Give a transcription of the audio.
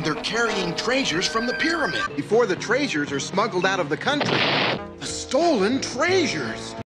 they're carrying treasures from the pyramid. Before the treasures are smuggled out of the country. The stolen treasures!